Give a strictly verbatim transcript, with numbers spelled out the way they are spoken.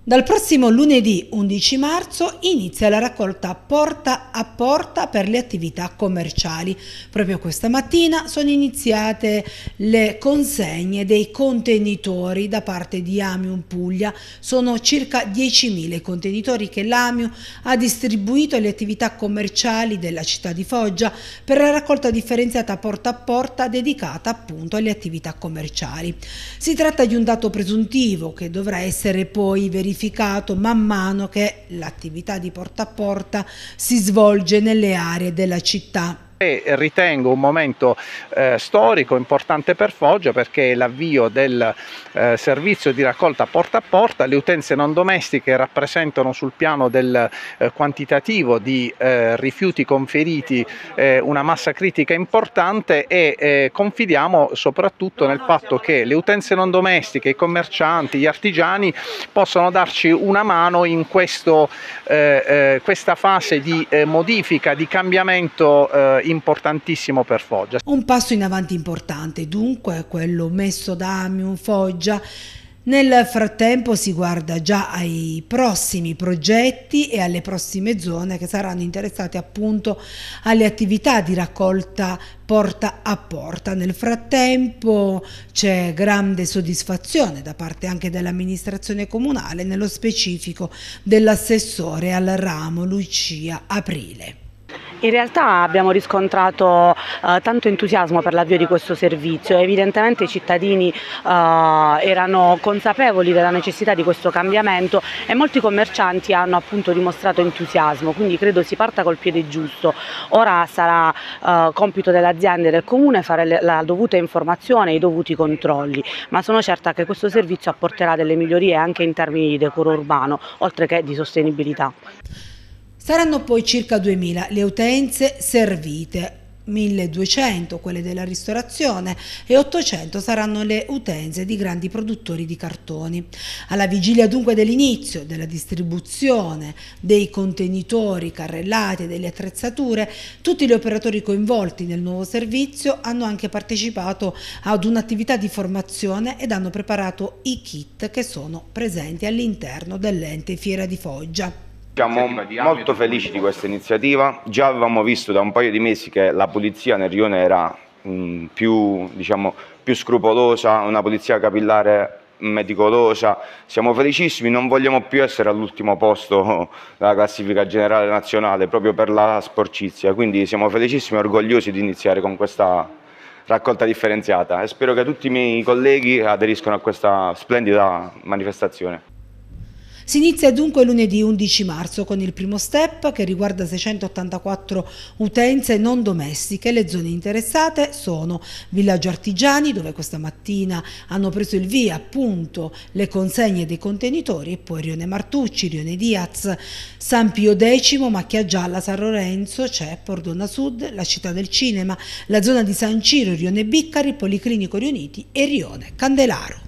Dal prossimo lunedì undici marzo inizia la raccolta porta a porta per le attività commerciali. Proprio questa mattina sono iniziate le consegne dei contenitori da parte di Amium Puglia. Sono circa diecimila i contenitori che l'Amium ha distribuito alle attività commerciali della città di Foggia per la raccolta differenziata porta a porta dedicata appunto alle attività commerciali. Si tratta di un dato presuntivo che dovrà essere poi verificato man mano che l'attività di porta a porta si svolge nelle aree della città. E ritengo un momento eh, storico importante per Foggia, perché l'avvio del eh, servizio di raccolta porta a porta. Le utenze non domestiche rappresentano sul piano del eh, quantitativo di eh, rifiuti conferiti eh, una massa critica importante e eh, confidiamo soprattutto nel fatto che le utenze non domestiche, i commercianti, gli artigiani possono darci una mano in questo, eh, eh, questa fase di eh, modifica, di cambiamento eh, importantissimo per Foggia. Un passo in avanti importante dunque quello messo da Amium Foggia. Nel frattempo si guarda già ai prossimi progetti e alle prossime zone che saranno interessate appunto alle attività di raccolta porta a porta. Nel frattempo c'è grande soddisfazione da parte anche dell'amministrazione comunale, nello specifico dell'assessore al ramo Lucia Aprile. In realtà abbiamo riscontrato eh, tanto entusiasmo per l'avvio di questo servizio. Evidentemente i cittadini eh, erano consapevoli della necessità di questo cambiamento e molti commercianti hanno appunto dimostrato entusiasmo, quindi credo si parta col piede giusto. Ora sarà eh, compito delle aziende e del comune fare la dovuta informazione e i dovuti controlli, ma sono certa che questo servizio apporterà delle migliorie anche in termini di decoro urbano, oltre che di sostenibilità. Saranno poi circa duemila le utenze servite, milleduecento quelle della ristorazione e ottocento saranno le utenze di grandi produttori di cartoni. Alla vigilia dunque dell'inizio della distribuzione dei contenitori carrellati e delle attrezzature, tutti gli operatori coinvolti nel nuovo servizio hanno anche partecipato ad un'attività di formazione ed hanno preparato i kit che sono presenti all'interno dell'ente Fiera di Foggia. Siamo molto felici di questa iniziativa. Già avevamo visto da un paio di mesi che la pulizia nel rione era mh, più, diciamo, più scrupolosa, una pulizia capillare meticolosa. Siamo felicissimi, non vogliamo più essere all'ultimo posto della classifica generale nazionale proprio per la sporcizia, quindi siamo felicissimi e orgogliosi di iniziare con questa raccolta differenziata e spero che tutti i miei colleghi aderiscano a questa splendida manifestazione. Si inizia dunque lunedì undici marzo con il primo step che riguarda seicentottantaquattro utenze non domestiche. Le zone interessate sono Villaggio Artigiani, dove questa mattina hanno preso il via appunto le consegne dei contenitori, e poi Rione Martucci, Rione Diaz, San Pio X, Macchia Gialla, San Lorenzo, c'è Pordona Sud, la Città del Cinema, la zona di San Ciro, Rione Biccari, Policlinico Riuniti e Rione Candelaro.